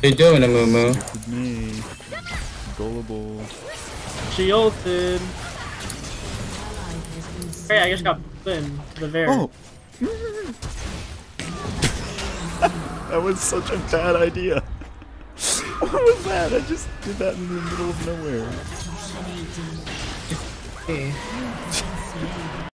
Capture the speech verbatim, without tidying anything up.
you doing, Amumu? With me. Gullible. She ulted. Hey, I just got put in the bear. Oh! That was such a bad idea. What was that? I just did that in the middle of nowhere. Hey.